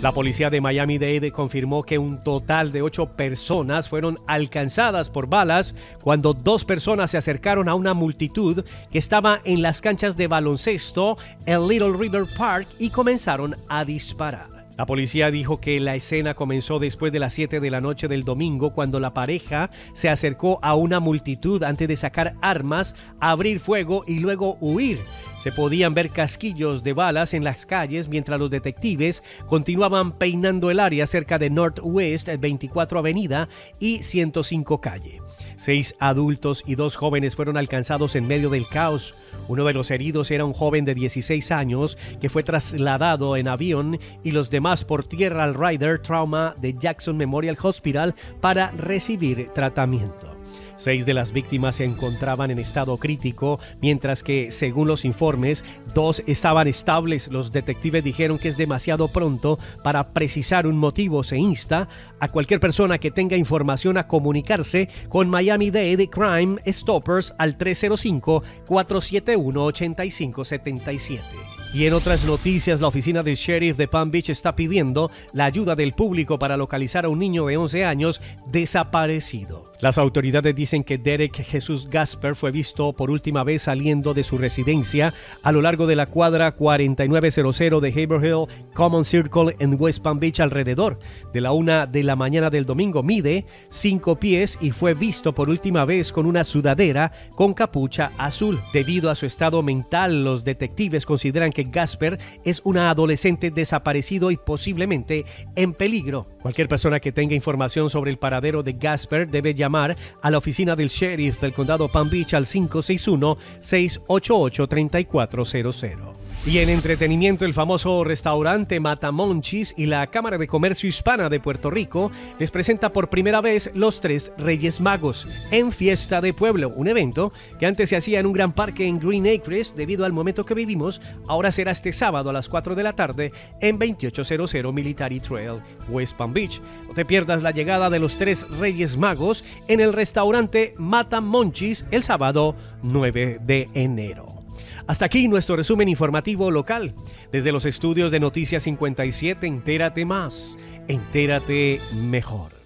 La policía de Miami-Dade confirmó que un total de 8 personas fueron alcanzadas por balas cuando 2 personas se acercaron a una multitud que estaba en las canchas de baloncesto en Little River Park y comenzaron a disparar. La policía dijo que la escena comenzó después de las 7 de la noche del domingo, cuando la pareja se acercó a una multitud antes de sacar armas, abrir fuego y luego huir. Se podían ver casquillos de balas en las calles mientras los detectives continuaban peinando el área cerca de Northwest 24 Avenida y 105 Calle. 6 adultos y 2 jóvenes fueron alcanzados en medio del caos. Uno de los heridos era un joven de 16 años que fue trasladado en avión y los demás por tierra al Ryder Trauma de Jackson Memorial Hospital para recibir tratamiento. 6 de las víctimas se encontraban en estado crítico, mientras que, según los informes, 2 estaban estables. Los detectives dijeron que es demasiado pronto para precisar un motivo. Se insta a cualquier persona que tenga información a comunicarse con Miami-Dade Crime Stoppers al 305-471-8577. Y en otras noticias, la oficina del sheriff de Palm Beach está pidiendo la ayuda del público para localizar a un niño de 11 años desaparecido. Las autoridades dicen que Derek Jesús Gasper fue visto por última vez saliendo de su residencia a lo largo de la cuadra 4900 de Haverhill Common Circle en West Palm Beach alrededor de la 1 de la mañana del domingo. Mide 5 pies y fue visto por última vez con una sudadera con capucha azul. Debido a su estado mental, los detectives consideran que Gasper es una adolescente desaparecido y posiblemente en peligro. Cualquier persona que tenga información sobre el paradero de Gasper debe llamar a la oficina del sheriff del condado Palm Beach al 561-688-3400. Y en entretenimiento, el famoso restaurante Matamonchis y la Cámara de Comercio Hispana de Puerto Rico les presenta por primera vez los 3 Reyes Magos en Fiesta de Pueblo, un evento que antes se hacía en un gran parque en Green Acres. Debido al momento que vivimos, ahora será este sábado a las 4 de la tarde en 2800 Military Trail, West Palm Beach. No te pierdas la llegada de los 3 Reyes Magos en el restaurante Matamonchis el sábado 9 de enero. Hasta aquí nuestro resumen informativo local. Desde los estudios de Noticias 57, entérate más, entérate mejor.